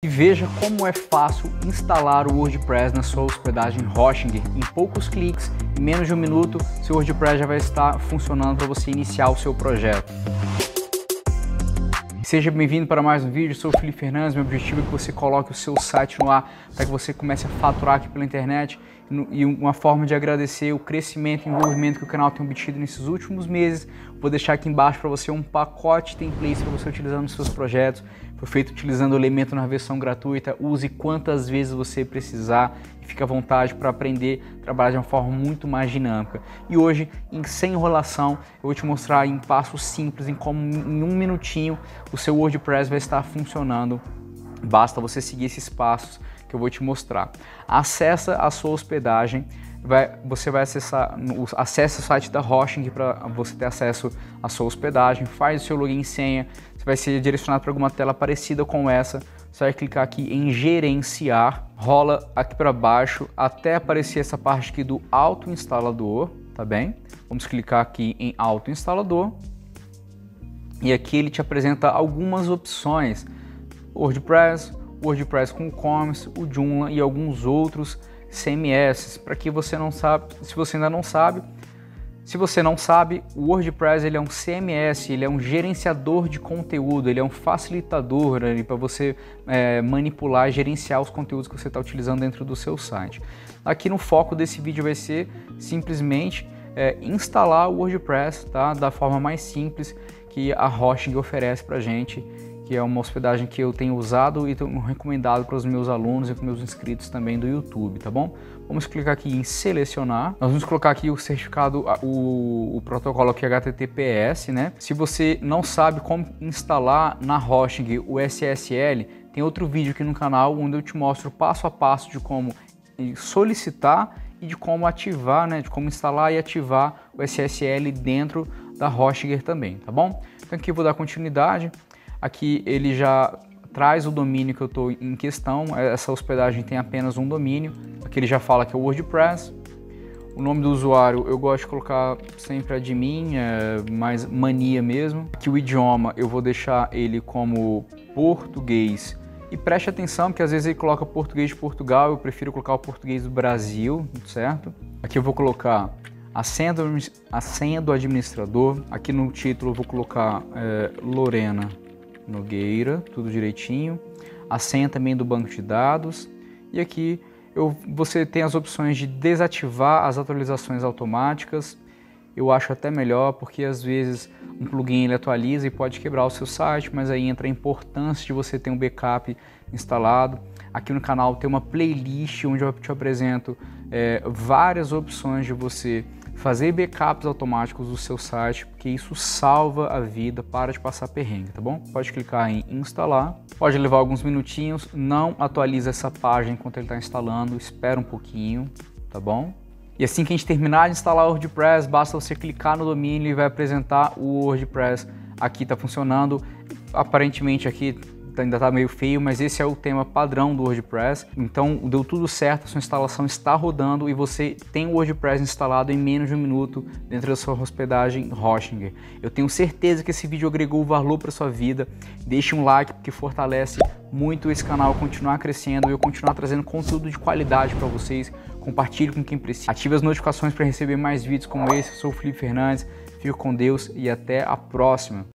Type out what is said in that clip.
E veja como é fácil instalar o WordPress na sua hospedagem Hosting. Em poucos cliques, em menos de um minuto, seu WordPress já vai estar funcionando para você iniciar o seu projeto. Seja bem-vindo para mais um vídeo, eu sou o Felipe Fernandes. Meu objetivo é que você coloque o seu site no ar para que você comece a faturar aqui pela internet, e uma forma de agradecer o crescimento e envolvimento que o canal tem obtido nesses últimos meses. Vou deixar aqui embaixo para você um pacote templates para você utilizar nos seus projetos. Foi feito utilizando o Elemento na versão gratuita. Use quantas vezes você precisar e fique à vontade para aprender a trabalhar de uma forma muito mais dinâmica. E hoje, sem enrolação, eu vou te mostrar em passos simples em como em um minutinho o seu WordPress vai estar funcionando. Basta você seguir esses passos que eu vou te mostrar. Acessa a sua hospedagem, você vai acessa o site da Hosting para você ter acesso à sua hospedagem, faz o seu login e senha, você vai ser direcionado para alguma tela parecida com essa, você vai clicar aqui em gerenciar, rola aqui para baixo até aparecer essa parte aqui do autoinstalador, tá bem? Vamos clicar aqui em autoinstalador e aqui ele te apresenta algumas opções: WordPress com e-commerce, o Joomla e alguns outros CMS. Para que você não sabe, se você ainda não sabe, o WordPress ele é um CMS, ele é um gerenciador de conteúdo, ele é um facilitador para você manipular e gerenciar os conteúdos que você está utilizando dentro do seu site. Aqui no foco desse vídeo vai ser simplesmente instalar o WordPress, tá? Da forma mais simples que a Hosting oferece para a gente, que é uma hospedagem que eu tenho usado e tenho recomendado para os meus alunos e para os meus inscritos também do YouTube, tá bom? Vamos clicar aqui em selecionar. Nós vamos colocar aqui o certificado, o protocolo aqui HTTPS, né? Se você não sabe como instalar na Hosting o SSL, tem outro vídeo aqui no canal onde eu te mostro passo a passo de como solicitar e de como ativar, né? De como instalar e ativar o SSL dentro da Hosting também, tá bom? Então aqui eu vou dar continuidade. Aqui ele já traz o domínio que eu estou em questão. Essa hospedagem tem apenas um domínio. Aqui ele já fala que é o WordPress. O nome do usuário eu gosto de colocar sempre admin, mais mania mesmo. Aqui o idioma eu vou deixar ele como português. E preste atenção, porque às vezes ele coloca português de Portugal, eu prefiro colocar o português do Brasil, certo? Aqui eu vou colocar a senha do administrador. Aqui no título eu vou colocar Lorena Nogueira, tudo direitinho. A senha também do banco de dados. E aqui você tem as opções de desativar as atualizações automáticas. Eu acho até melhor, porque às vezes um plugin ele atualiza e pode quebrar o seu site, mas aí entra a importância de você ter um backup instalado. Aqui no canal tem uma playlist onde eu te apresento várias opções de você fazer backups automáticos do seu site, porque isso salva a vida, para de passar perrengue, tá bom? Pode clicar em instalar, pode levar alguns minutinhos, não atualiza essa página enquanto ele está instalando, espera um pouquinho, tá bom? E assim que a gente terminar de instalar o WordPress, basta você clicar no domínio e vai apresentar o WordPress. Aqui está funcionando, aparentemente aqui ainda está meio feio, mas esse é o tema padrão do WordPress. Então deu tudo certo, a sua instalação está rodando e você tem o WordPress instalado em menos de um minuto dentro da sua hospedagem Hosting. Eu tenho certeza que esse vídeo agregou valor para sua vida. Deixe um like, porque fortalece muito esse canal continuar crescendo e eu continuar trazendo conteúdo de qualidade para vocês. Compartilhe com quem precisa. Ative as notificações para receber mais vídeos como esse. Eu sou o Felipe Fernandes, fico com Deus e até a próxima.